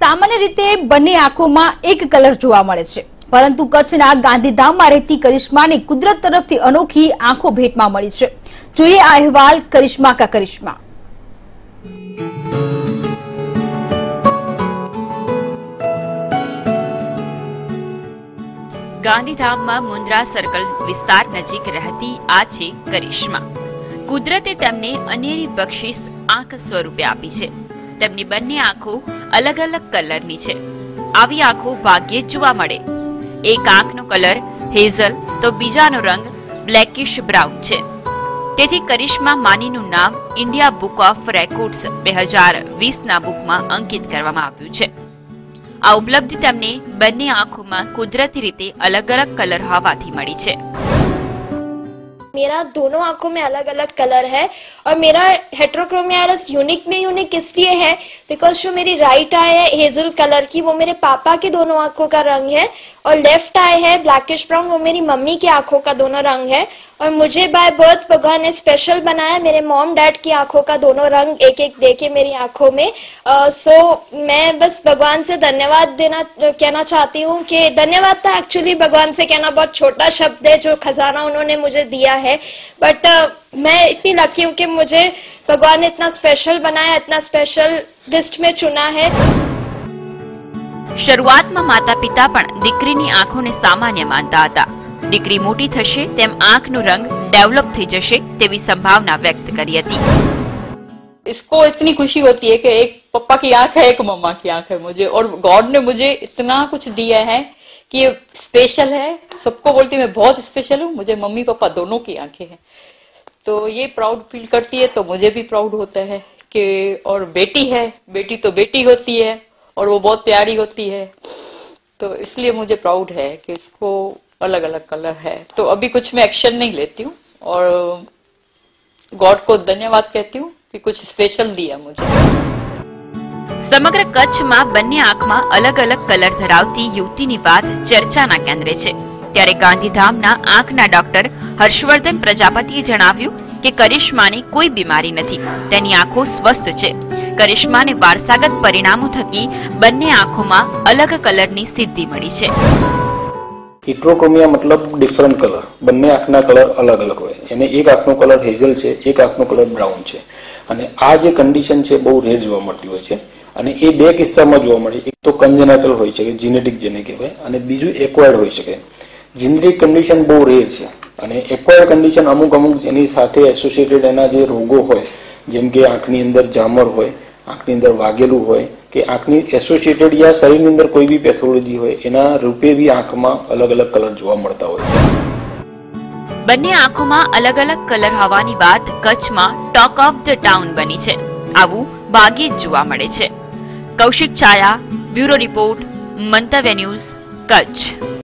સામાન્ય રીતે બંને આંખોમાં એક કલર જોવા મળે છે, પરંતુ કચ્છના ગાંધીધામમાં રહેતી કરિશ્માની કુદરત તરફથી અનોખી આંખો ભેટમાં મળી છે। જોઈએ આ અહેવાલ કરિશ્મા કા કરિશ્મા। ગાંધીધામમાં મુન્દ્રા સર્કલ વિસ્તાર નજીક રહેતી આ છે કરિશ્મા। કુદરતે તેમને અનેરી બક્ષિસ આંખ સ્વરૂપે આપી છે। તેમની બંને આંખો અલગ અલગ કલરની છે। આવી આંખો ભાગ્યે જ જોવા મળે। એક આંખનો કલર હેઝલ તો બીજાનો રંગ બ્લેકિશ બ્રાઉન છે। તેથી કરિશ્મા માનીનું નામ ઇન્ડિયા બુક ઓફ રેકોર્ડ્સ 2020ના બુકમાં અંકિત કરવામાં આવ્યું છે। આ ઉપલબ્ધિ તેમને બંને આંખોમાં કુદરતી રીતે અલગ અલગ કલર હોવાથી મળી છે। मेरा दोनों आंखों में अलग अलग कलर है और मेरा हेट्रोक्रोमियारस यूनिक में यूनिक इसलिए है बिकॉज जो मेरी राइट आई है हेजल कलर की वो मेरे पापा के दोनों आंखों का रंग है और लेफ्ट आई है ब्लैकिश ब्राउन वो मेरी मम्मी के आंखों का दोनों रंग है और मुझे बाय बर्थ भगवान ने स्पेशल बनाया। मेरे मॉम डैड की आंखों का दोनों रंग एक एक देके मेरी आंखों में सो मैं बस भगवान से धन्यवाद कहना चाहती हूँ कि धन्यवाद था एक्चुअली भगवान से कहना बहुत छोटा शब्द है जो खजाना उन्होंने मुझे दिया है, बट मैं इतनी लकी हूँ कि मुझे भगवान ने इतना स्पेशल बनाया, इतना स्पेशल लिस्ट में चुना है। શરૂઆતમાં માતા પિતા પણ દીકરીની આંખોને સામાન્ય માનતા હતા। દીકરી મોટી થશે તેમ આંખનો રંગ ડેવલપ થઈ જશે તેવી સંભાવના વ્યક્ત કરી હતી। इसको इतनी खुशी होती है कि एक पापा की आंख है, एक मम्मा की आंख है मुझे, और गॉड ने मुझे इतना कुछ दिया है कि ये स्पेशल है। सबको बोलती मैं बहुत स्पेशल हूँ, मुझे मम्मी पापा दोनों की आंखें हैं, तो ये प्राउड फील करती है, तो मुझे भी प्राउड होता है कि और बेटी है, बेटी तो बेटी होती है और वो बहुत प्यारी होती है, तो इसलिए मुझे प्राउड है कि इसको अलग अलग कलर है। तो अभी कुछ मैं एक्शन नहीं लेती हूँ और गॉड को धन्यवाद कहती हूँ कि कुछ स्पेशल दिया मुझे। સમગ્ર કચ્છમાં બંને આંખમાં અલગ અલગ કલર ધરાવતી યુવતીની વાત ચર્ચાના કેન્દ્રે છે। ત્યારે ગાંધીધામના આંખના ડોક્ટર હર્ષવર્ધન પ્રજાપતિએ જણાવ્યું કે કરિશ્માને કોઈ બીમારી નથી, તેની આંખો સ્વસ્થ છે। કરિશ્માને વારસાગત પરિણામો થકી બંને આંખોમાં અલગ કલરની સિદ્ધિ મળી છે। હિટ્રોક્રોમિયા मतलब डिफरंट कलर, બંને આંખના કલર અલગ અલગ હોય। એને એક આંખનો કલર હેઝલ છે, એક આંખનો કલર બ્રાઉન છે, અને આ જે કન્ડિશન છે બહુ રેર જોવા મળતી હોય છે। અને એ બે કિસ્સામાં જોવા મળે, એક તો કન્જેનાટલ હોઈ શકે, જીનેટિક જેને કહેવાય, અને બીજું એક્વાયર્ડ હોઈ શકે। જીનેટિક કન્ડિશન બહુ રેર છે, અને એક્વાયર્ડ કન્ડિશન અમુક એની સાથે એસોસિએટેડ એના જે રોગો હોય, જેમ કે આંખની અંદર જામર હોય, આંખની અંદર વાગેલું હોય, કે આંખની એસોસિએટેડ યા શરીરની અંદર કોઈ બી પેથોલોજી હોય, એના રૂપે બી આંખમાં અલગ અલગ કલર જોવા મળતા હોય છે। બંને આંખોમાં અલગ અલગ કલર હોવાની વાત કચ્છમાં ટોક ઓફ ધ ટાઉન બની છે। આવું ભાગ્યે જ જોવા મળે છે। Kaushik Chhaya, bureau report, Mantavya news, Kutch.